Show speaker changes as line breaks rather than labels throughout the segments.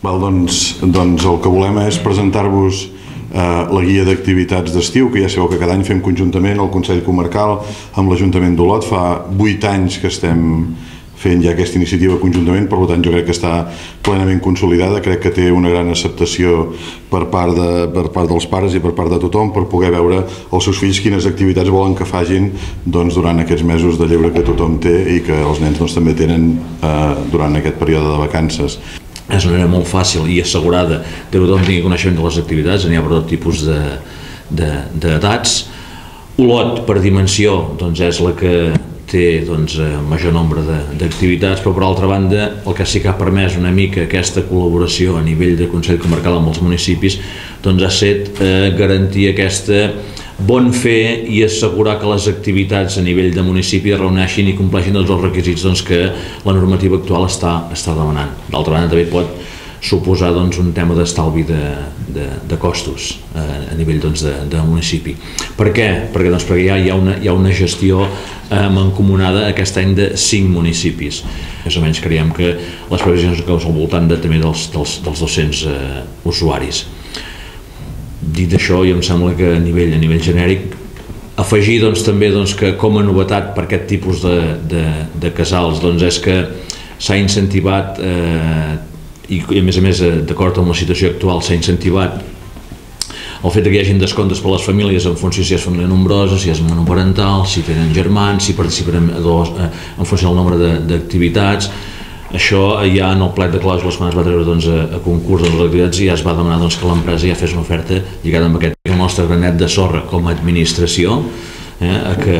Doncs el que volem és presentar-vos la guia d'activitats d'estiu, que ja sabeu que cada any fem conjuntament el Consell Comarcal amb l'Ajuntament d'Olot. Fa 8 anys que estem fent ja aquesta iniciativa conjuntament, per tant jo crec que està plenament consolidada, crec que té una gran acceptació per part dels pares i per part de tothom, per poder veure els seus fills quines activitats volen que facin durant aquests mesos de lleure que tothom té i que els nens també tenen durant aquest període de vacances.
És una manera molt fàcil i assegurada que tothom tingui coneixement de les activitats, n'hi ha per tot tipus d'edats. Olot, per dimensió, és la que té major nombre d'activitats, però per altra banda el que sí que ha permès una mica aquesta col·laboració a nivell de Consell Comarcal amb els municipis ha estat garantir aquesta bon fer i assegurar que les activitats a nivell de municipi reuneixin i compleixin tots els requisits que la normativa actual està demanant. D'altra banda també pot suposar un tema d'estalvi de costos a nivell de municipi. Per què? Perquè hi ha una gestió mancomunada aquest any de 5 municipis. Més o menys creiem que les previsions que al voltant també dels 200 usuaris. Dit això, em sembla que a nivell genèric afegir també que com a novetat per aquest tipus de casals és que s'ha incentivat i a més d'acord amb la situació actual s'ha incentivat el fet que hi hagi descomptes per a les famílies en funció si és família nombrosa, si és monoparental, si tenen germans, si participen en funció del nombre d'activitats. Això ja en el plec de clàusules quan es va treure a concurs de les activitats ja es va demanar que l'empresa ja fes una oferta lligada amb aquest nostre granet de sorra com a administració que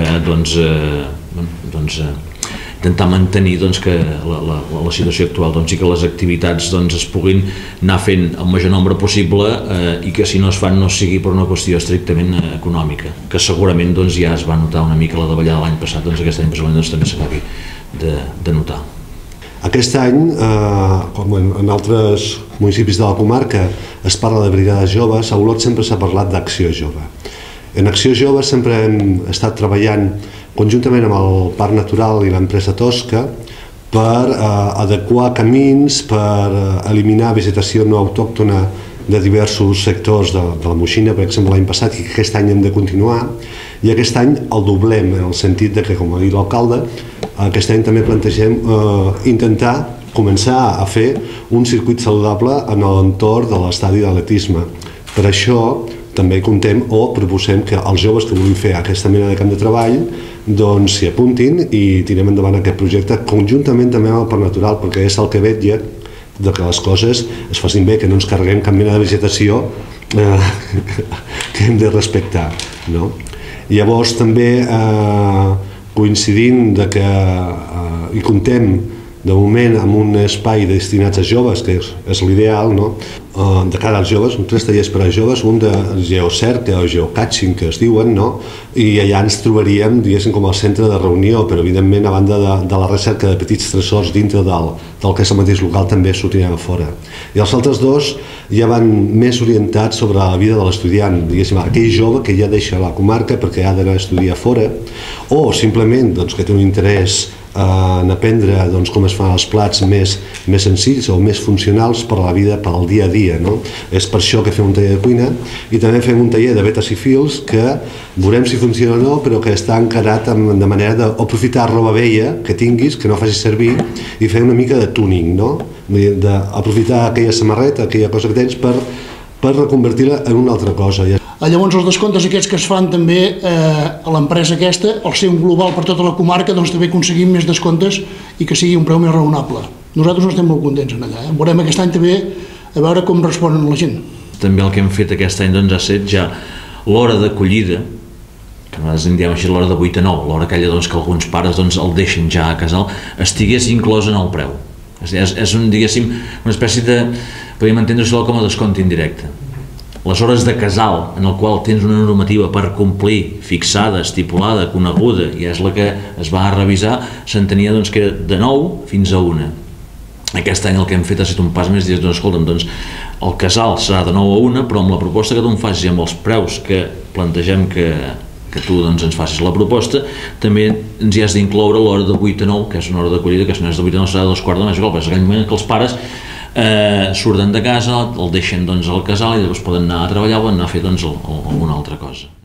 intentar mantenir que la situació actual i que les activitats es puguin anar fent el major nombre possible i que si no es fan no sigui per una qüestió estrictament econòmica, que segurament ja es va notar una mica la davallada l'any passat, aquest any possiblement també s'acabi de notar.
Aquest any, com en altres municipis de la comarca es parla de brigades joves, a Olot sempre s'ha parlat d'Acció Jove. En Acció Jove sempre hem estat treballant conjuntament amb el Parc Natural i l'empresa Tosca per adequar camins, per eliminar vegetació no autòctona de diversos sectors de la Moixina, per exemple l'any passat, i aquest any hem de continuar, i aquest any el doblem, en el sentit que, com ha dit l'alcalde, aquest any també plantegem intentar començar a fer un circuit saludable en l'entorn de l'estadi d'atletisme. Per això també contem o proposem que els joves que vulguin fer aquesta mena de camp de treball s'hi apuntin i tirem endavant aquest projecte conjuntament també amb el Parc Natural, perquè és el que vetlla que les coses es facin bé, que no ens carreguem cap mena de vegetació que hem de respectar. Llavors també coincidint i contem de moment amb un espai destinat a joves, que és l'ideal, de cara als joves, 3 tallers per a joves, un de geocerca o geocaching que es diuen, i allà ens trobaríem, diguéssim, com el centre de reunió, però evidentment a banda de la recerca de petits tresors dintre del que és el mateix local també sortirem a fora. I els altres dos ja van més orientats sobre la vida de l'estudiant, diguéssim, aquell jove que ja deixa la comarca perquè ha d'anar a estudiar fora, o simplement que té un interès en aprendre com es fan els plats més senzills o més funcionals per a la vida, per al dia a dia. És per això que fem un taller de cuina i també fem un taller de vetes i fils que veurem si funciona o no, però que està encarat de manera d'aprofitar roba vella que tinguis, que no facis servir, i fer una mica de tuning, d'aprofitar aquella samarreta, aquella cosa que tens per reconvertir-la en una altra cosa.
Llavors els descomptes aquests que es fan també a l'empresa aquesta, al ser un global per tota la comarca, també aconseguim més descomptes i que sigui un preu més raonable. Nosaltres no estem molt contents en allà. Veurem aquest any també a veure com responen la gent.
També el que hem fet aquest any ha estat ja l'hora d'acollida, que nosaltres en diem així l'hora de 8 a 9, l'hora aquella que alguns pares el deixen ja a casal, estigués inclòs en el preu. És una espècie de, podríem entendre-ho com a descompte indirecte. Les hores de casal, en el qual tens una normativa per complir, fixada, estipulada, coneguda, i és la que es va revisar, s'entenia que era de 9 fins a 1. Aquest any el que hem fet ha estat un pas més, i escolta'm, el casal serà de 9 a 1, però amb la proposta que tu em facis i amb els preus que plantegem que tu ens facis la proposta, també ens hi has d'incloure l'hora de 8 a 9, que és una hora d'acollida, que si no és de 8 a 9 serà de 2 quarts de mes, és aquell moment que els pares surten de casa, el deixen doncs, al casal i llavors poden anar a treballar o anar a fer doncs, alguna altra cosa.